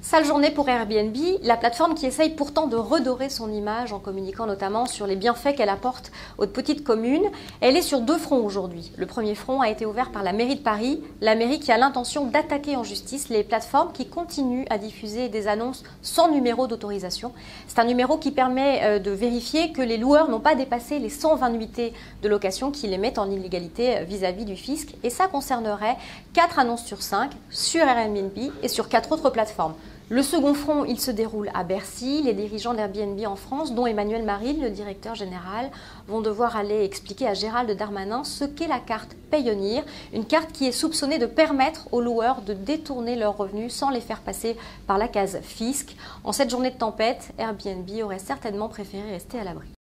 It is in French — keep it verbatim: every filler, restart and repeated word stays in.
Sale journée pour Airbnb, la plateforme qui essaye pourtant de redorer son image en communiquant notamment sur les bienfaits qu'elle apporte aux petites communes. Elle est sur deux fronts aujourd'hui. Le premier front a été ouvert par la mairie de Paris, la mairie qui a l'intention d'attaquer en justice les plateformes qui continuent à diffuser des annonces sans numéro d'autorisation. C'est un numéro qui permet de vérifier que les loueurs n'ont pas dépassé les cent vingt nuitées de location qui les mettent en illégalité vis-à-vis du fisc. Et ça concernerait quatre annonces sur cinq sur Airbnb et sur quatre autres plateformes. Le second front, il se déroule à Bercy. Les dirigeants d'Airbnb en France, dont Emmanuel Marine, le directeur général, vont devoir aller expliquer à Gérald Darmanin ce qu'est la carte Payoneer, une carte qui est soupçonnée de permettre aux loueurs de détourner leurs revenus sans les faire passer par la case fisc. En cette journée de tempête, Airbnb aurait certainement préféré rester à l'abri.